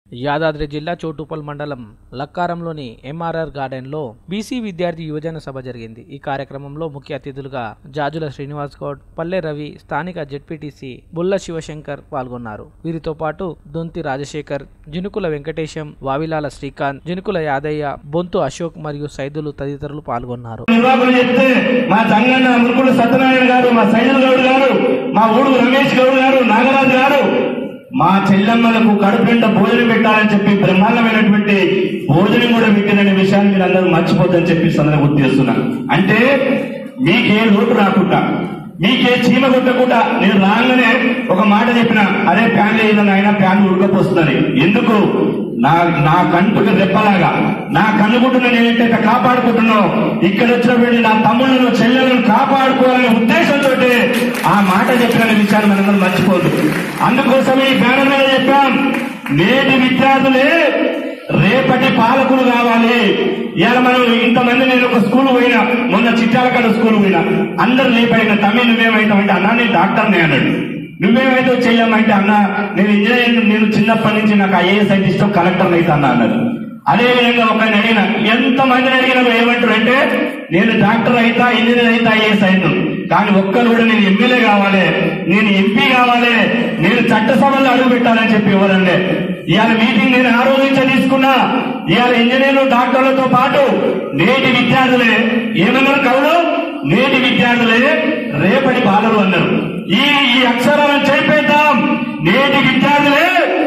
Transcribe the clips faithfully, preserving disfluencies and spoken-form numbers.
యాదాద్రి జిల్లా చోటుపల్ మండలం లక్కారంలోని ఎంఆర్ఆర్ గార్డెన్లో బీసీ విద్యార్థి యువజన సభ జరిగింది. ఈ కార్యక్రమంలో ముఖ్య అతిథులుగా జాజుల శ్రీనివాస్ గౌడ్, పల్లె రవి, స్థానిక జెడ్పీటీసీ బుల్ల శివశంకర్ పాల్గొన్నారు. వీరితో పాటు దొంతి రాజశేఖర్, జినుకుల వెంకటేశం, వావిలాల శ్రీకాంత్, జినుకుల యాదయ్య, బొంతు అశోక్ మరియు సైదులు తదితరులు పాల్గొన్నారు. మా చెల్లెమ్మలకు కడుపుంట భోజనం పెట్టాలని చెప్పి బ్రహ్మాండమైనటువంటి భోజనం కూడా పెట్టిననే విషయాన్ని మీరు అందరూ మర్చిపోద్దని చెప్పి సందర్భంగా గుర్తు చేస్తున్నాను. అంటే మీకే లోటు రాకుండా, మీకే చీమ కొట్టకుండా నేను రాగానే ఒక మాట చెప్పిన, అదే ప్యాన్ లేదని అయినా ప్యాన్ ఉడకపోస్తున్నది. ఎందుకు? నా నా కంటుకు రెప్పలాగా నా కన్నుకుంటున్న నేనైతే కాపాడుకుంటున్నావు, ఇక్కడ వచ్చినటువంటి నా తమ్ముళ్ళను చెల్లెలను కాపాడుకోవాలనే ఉద్దేశంతో ఆ మాట చెప్పిన విషయాన్ని మనందరం మర్చిపోదు. అందుకోసమే ఈ బ్యానర్ మీద చెప్పాం, నేటి విద్యార్థులే రేపటి పాలకులు కావాలి. ఇవాళ మనం ఇంతమంది, నేను ఒక స్కూల్ పోయినా, మొన్న చిట్టాలకాడ స్కూల్ పోయినా, అందరు లేపైన తమ్మి నువ్వేమైతావంటే అన్నా నేను డాక్టర్ని అన్నాడు, నువ్వేమైతే చెయ్యమంటే అన్నా నేను ఇంజనీర్, నేను చిన్నప్పటి నుంచి నాకు ఐఏఎస్ అంటే ఇష్టం, కలెక్టర్ అయితే అన్నా అన్నారు. అదేవిధంగా ఒక అడిగిన, ఎంత మందిని అడిగినా ఏమంటారు అంటే నేను డాక్టర్ అయితా, ఇంజనీర్ అయితే, ఐఏఎస్ అయితాను, కానీ ఒక్కరు కూడా నేను ఎమ్మెల్యే కావాలి, నేను ఎంపీ కావాలి, నేను చట్టసభలో అడుగు పెట్టాలని చెప్పి ఎవరండి. ఇవాళ మీటింగ్ నేను ఆ రోజు నుంచే తీసుకున్నా. ఇవాళ ఇంజనీర్లు డాక్టర్లతో పాటు నేటి విద్యార్థులే ఏమన్నారు? కవులు నేటి విద్యార్థులే రేపటి బాలలు అన్నారు. ఈ ఈ అక్షరాలను చేపేద్దాం. నేటి విద్యార్థులే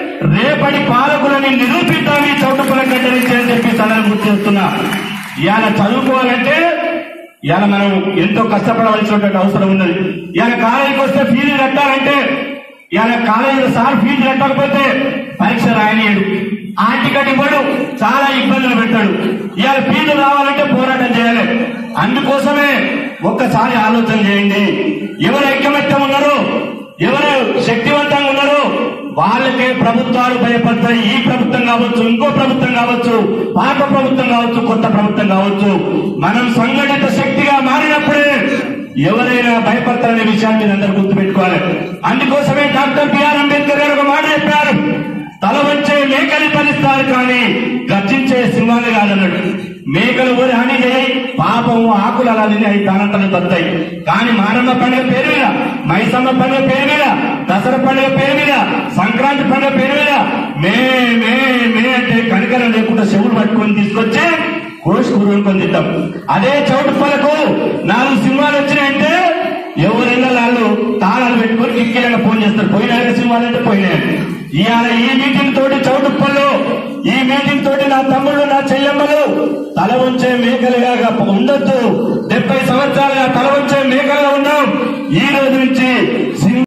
రేపటి పాలకులని నిరూపిద్దాం ఈ చౌటుపల గడ్డ నుంచి అని చెప్పి తనను గుర్తు చేస్తున్నా. ఇవాళ చదువుకోవాలంటే ఇవాళ మనం ఎంతో కష్టపడవలసినటువంటి అవసరం ఉన్నది. ఇవాళ కాలేజీకి వస్తే ఫీజు కట్టాలంటే, ఇవాళ కాలేజీలో సార్ ఫీజు కట్టకపోతే పరీక్ష రాయనీయడు, ఆ టికెట్ ఇవ్వడు, చాలా ఇబ్బందులు పెడతాడు. ఇవాళ ఫీజు రావాలంటే పోరాటం చేయాలి. అందుకోసమే ఒక్కసారి ఆలోచన చేయండి. ఎవరు ఐకమత్యం ఉన్నారో, ఎవరు శక్తివంతంగా ఉన్నారో వాళ్ళకే ప్రభుత్వాలు భయపడతాయి. ఈ ప్రభుత్వం కావచ్చు, ఇంకో ప్రభుత్వం కావచ్చు, పాత ప్రభుత్వం కావచ్చు, కొత్త ప్రభుత్వం కావచ్చు, మనం సంఘటిత శక్తిగా మారినప్పుడే ఎవరైనా భయపడతారనే విషయాన్ని అందరూ గుర్తుపెట్టుకోవాలి. అందుకోసమే డాక్టర్ బిఆర్ అంబేద్కర్ గారు ఒక మాట చెప్పారు, తల వచ్చే మేకలు ఫలిస్తారు కానీ గర్జించే సింహాలు కాదన్నాడు. మేకలు ఊరి హాని చేయి, పాపం ఆకులు అలా తిని అవి ప్రాణాలను తత్తాయి. కానీ మారమ్మ పండుగ పేరు మీద, మైసమ్మ పండుగ పేరు మీద, దసరా పండుగ పేరు మీద, సంక్రాంతి పండుగ పేరు మీద మే మే మే అంటే కనికరం లేకుండా చెవులు పట్టుకొని తీసుకొచ్చి కోసి కూరుకొని తింటాం. అదే చౌటుపల్లకు నాలుగు సింహాలు వచ్చినాయంటే ఎవరైనా వాళ్ళు తాళాలు పెట్టుకొని కిక్కిలంగా ఫోన్ చేస్తారు, పోయినాక సింహాలు అంటే పోయినాయి. ఇవాళ ఈ మీటింగ్ తోటి చౌటుప్పల్లో, ఈ మీటింగ్ తోటి నా తమ్ముళ్ళు, నా చెల్లెమ్మలు తల వంచే మేకలుగా ఉండొద్దు. డెబ్బై సంవత్సరాలుగా తల వంచే మేకలుగా ఉన్నాం. ఈ రోజు నుంచి